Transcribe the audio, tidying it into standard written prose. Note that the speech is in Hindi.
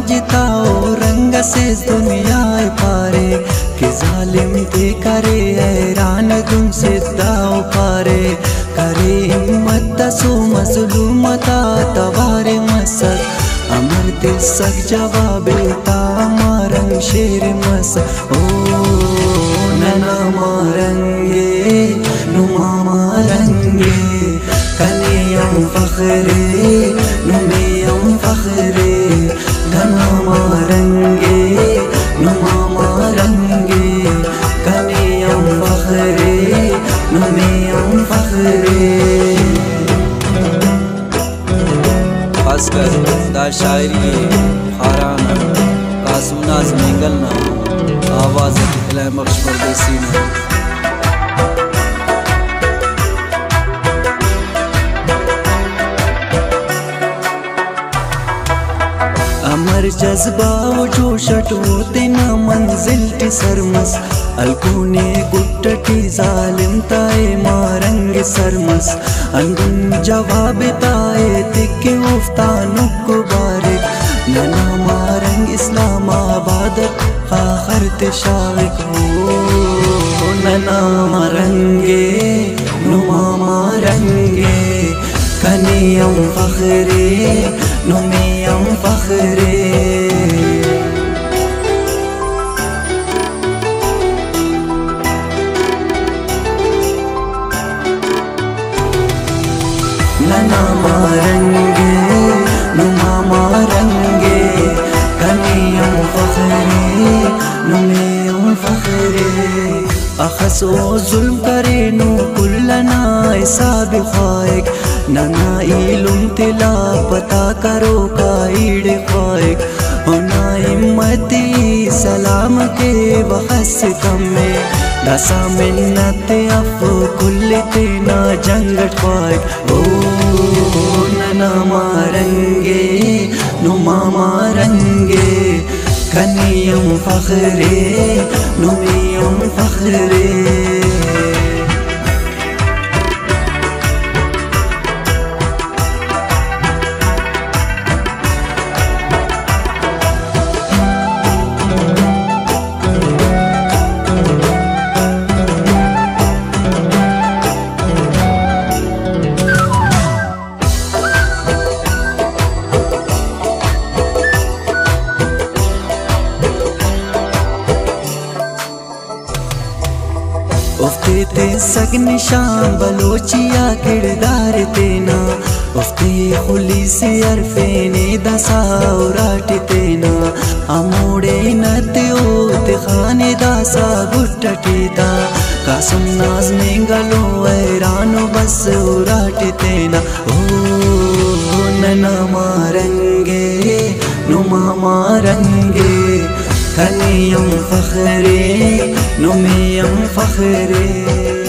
जिताओ रंग से दुनिया पारे कि जालिम ते करे हैरान तुम से दाओ पारे करे हिम्मत दसो मजलूमता तवारे मसक अमर तिसक जवाब तामारंग शेर मस ओ नना मारंगे नुमा मारंगे कनियम फखरे नुमियम फखरे नना मारंगे नुमा मारंगे कनियम फखरे नुमियम फखरे। खासकर दा शायरी खाराना कासम नाज निगलना आवाज़ इलाही बख्श परदेसी ने अमर जज्बा जोशट होते न मंजिल टी सरमस अलकूने गुट्टी जालिम ताए मारंग सरमस अंदुन जवाब ताए तिके उफ्तानु कुबारे नना मारंग इस्लामाबाद आखर तिशाक हो नना मारंगे नुमा मारंगे कनियम फखरे नुमियम फखरे। नना मारंगे नुमा मारंगे कनियम फखरे नुमियम फखरे। अखसो जुल्म करे नु कुल्लना हिसाब खाएक नना इलुम तिला पता करो काइड खाएक होना हिम्मती सलाम के बखस कम में दसा मिन्नत अफ कुल्ले तेना जंगट खाएक ओ नना मारंगे नुमा मारंगे कनियम फखरे नुमियम फखरे। उफ्ते ते सग निशान बलोचिया किरदार तेना उफ्ते खुली से अरफेने दसा उराट तेना अमोड़े नते ओते खाने दासा गुट्टटीता कासम नाज में गलो ऐरानो बस उराट तेना ओ नना मारंगे नुमा मारंगे कनियम फखरे नुमियम फखरे।